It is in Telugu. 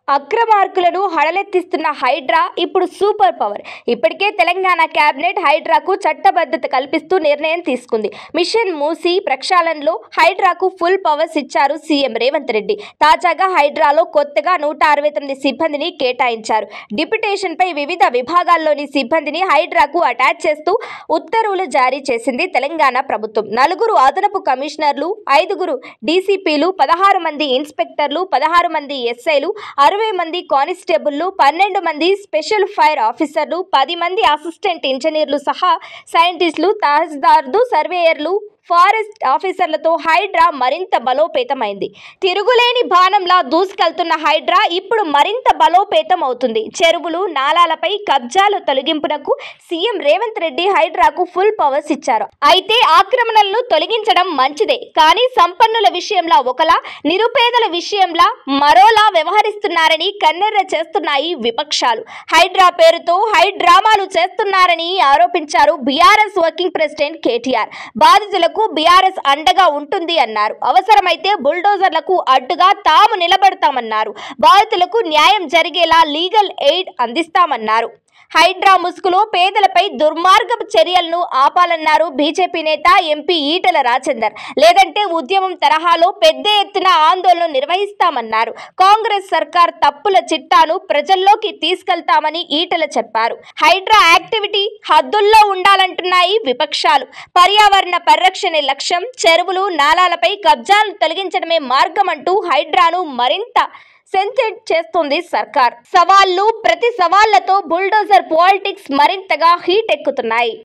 అక్రమార్కులను హడలెత్తిస్తున్న హైడ్రా ఇప్పుడు సూపర్ పవర్. ఇప్పటికే తెలంగాణ కేబినెట్ హైడ్రాకు చట్టబద్ధత కల్పిస్తూ నిర్ణయం తీసుకుంది. మిషన్ మూసీ ప్రక్షాళనలో హైడ్రాకు ఫుల్ పవర్స్ ఇచ్చారు సీఎం రేవంత్ రెడ్డి. తాజాగా హైడ్రాలో కొత్తగా 169 సిబ్బందిని కేటాయించారు. డిప్యుటేషన్పై వివిధ విభాగాల్లోని సిబ్బందిని హైడ్రాకు అటాచ్ చేస్తూ ఉత్తర్వులు జారీ చేసింది తెలంగాణ ప్రభుత్వం. 4 అదనపు కమిషనర్లు, 5 డీసీపీలు, 16 మంది ఇన్స్పెక్టర్లు, 16 మంది ఎస్ఐలు, 60 మంది కానిస్టేబుళ్లు, 12 మంది స్పెషల్ ఫైర్ ఆఫీసర్లు, 10 మంది అసిస్టెంట్ ఇంజనీర్లు సహా సైంటిస్టులు, తహసీల్దార్లు, సర్వేయర్లు, ఫారెస్ట్ ఆఫీసర్లతో హైడ్రా మరింత బలోపేతమైంది. తిరుగులేని బాణంలా దూసుకెళ్తున్న హైడ్రా ఇప్పుడు మరింత బలోపేతం అవుతుంది. చెరువులు, నాలాలపై కబ్జాల తొలగింపునకు సీఎం రేవంత్ రెడ్డి హైడ్రాకు ఫుల్ పవర్స్ ఇచ్చారు. అయితే ఆక్రమణలను తొలగించడం మంచిదే, కానీ సంపన్నుల విషయంలో ఒకలా, నిరుపేదల విషయంలో మరోలా వ్యవహరిస్తున్నారని కన్నెర్ర చేస్తున్నాయి విపక్షాలు. హైడ్రా పేరుతో హైడ్రామాలు చేస్తున్నారని ఆరోపించారు బీఆర్ఎస్ వర్కింగ్ ప్రెసిడెంట్ కేటీఆర్. బాధితులకు బీఆర్ఎస్ అండగా ఉంటుంది అన్నారు. అవసరమైతే బుల్డోజర్లకు అడ్డుగా తాము నిలబడతామన్నారు. బాధితులకు న్యాయం జరిగేలా లీగల్ ఎయిడ్ అందిస్తామన్నారు. హైడ్రా ముసుగులో పేదలపై దుర్మార్గపు చర్యలను ఆపాలన్నారు బీజేపీ నేత ఎంపీ ఈటెల రాజేందర్. లేదంటే ఉద్యమం తరహాలో పెద్ద ఎత్తున ఆందోళన నిర్వహిస్తామన్నారు. కాంగ్రెస్ సర్కార్ తప్పుల చిట్టాను ప్రజల్లోకి తీసుకెళ్తామని ఈటెల చెప్పారు. హైడ్రా యాక్టివిటీ హద్దుల్లో ఉండాలంటున్నాయి విపక్షాలు. పర్యావరణ పరిరక్షణే లక్ష్యం, చెరువులు, నాలాలపై కబ్జాలను తొలగించడమే మార్గం అంటూ హైడ్రాను మరింత సెన్సేట్ చేస్తుంది సర్కార్. ప్రతి సవాళ్లతో బుల్డోజర్ పాలిటిక్స్ మరింతగా హీట్ ఎక్కుతున్నాయి.